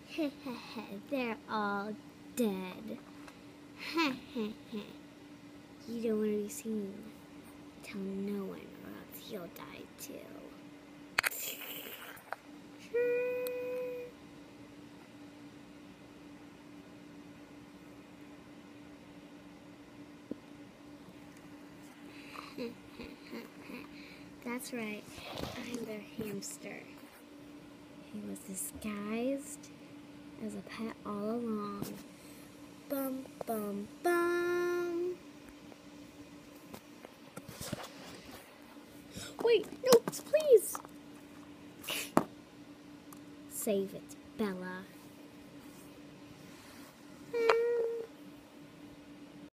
They're all dead. You don't want to be seen. Tell no one or else you'll die too. That's right, I'm their hamster. He was disguised as a pet all along. Bum, bum, bum. Wait, no, please. Save it.